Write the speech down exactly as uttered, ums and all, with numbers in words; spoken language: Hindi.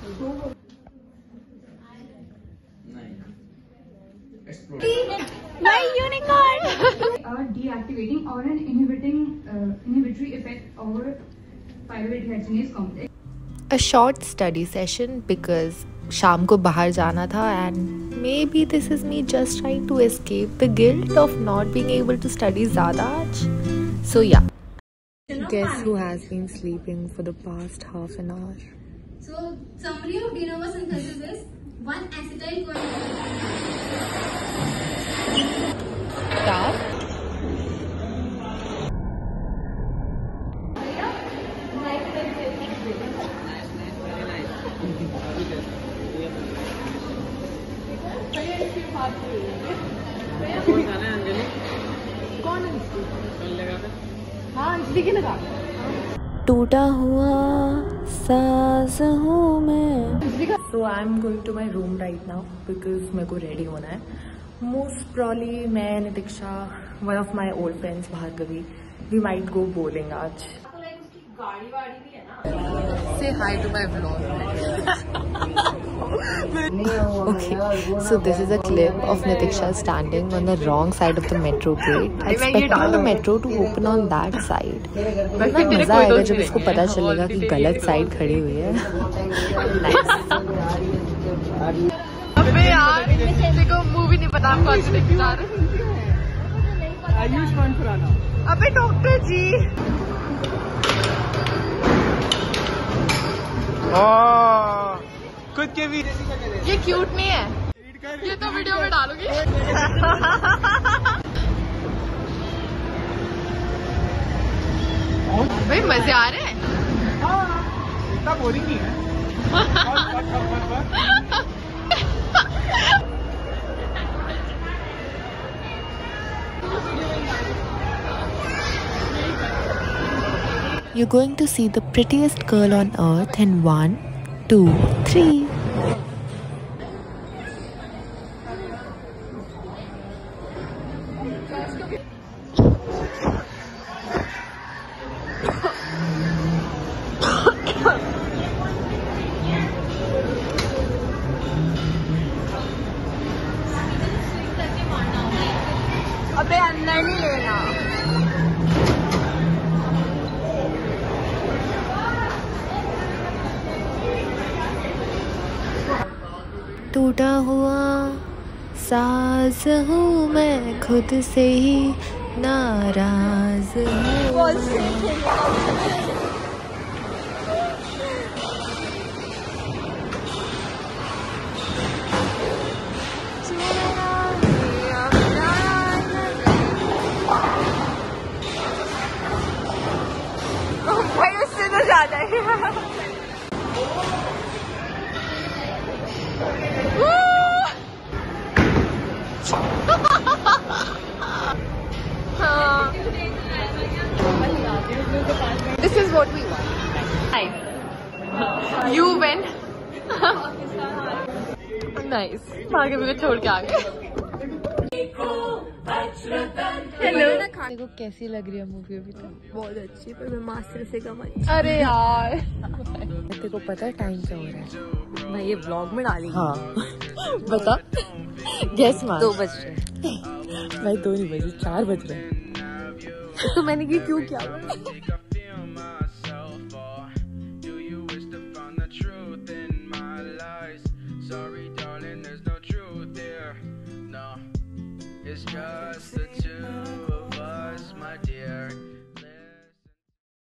My unicorn. A deactivating or an inhibiting uh, inhibitory effect over pyruvate dehydrogenase complex. A short study session because शाम को बाहर जाना था and maybe this is me just trying to escape the guilt of not being able to study ज़्यादा आज. So yeah. Guess who has been sleeping for the past half an hour? So summary of de novo synthesis is one acetyl coenzyme. Stop. कौन है? हाँ अंजलि की लगा। टूटा हुआ साज हूँ मैं। So I'm going to my room right now because मेरे को रेडी होना है। Most probably मैं नितिक्षा, one of my old friends Bhargavi, we might go bowling आज। गाड़ी वाड़ी भी है ना? Say hi to my vlog. Okay, so this is a clip of Nitiksha standing on the wrong side of the metro gate, expecting the metro to open on that side. But फिर मजा आएगा जब इसको पता चलेगा कि गलत साइड खड़ी हुई है. अबे यार, देखो मूवी नहीं पता हम कौन सी देखने जा रहे हैं. आयुष्मान खुराना. अबे डॉक्टर जी. खुद के भी ये क्यूट नहीं है, ये तो वीडियो में डालोगी. भाई मजे आ रहे हैं. इतना बोरिंग नहीं है. You're going to see the prettiest girl on earth in one, two, three. अबे अंदर नहीं लेना. टूटा हुआ साज हूँ मैं, खुद से ही नाराज हूँ. भाई उससे तो ज्यादा है. This is what we want. You win. Nice. भाग्य को छोड़ के आ गए. हेलो. देखो कैसी लग रही है मूवी अभी तक. बहुत अच्छी, पर मैं मास्टर से कम अच्छी. अरे यार. तेरे को पता है टाइम क्या हो रहा है? मैं ये व्लॉग में डाली. हाँ. बता. गैस मार. दो बज रहे. भाई दो नहीं बजे, चार बज रहे हैं. तो मैंने ये क्यों किया?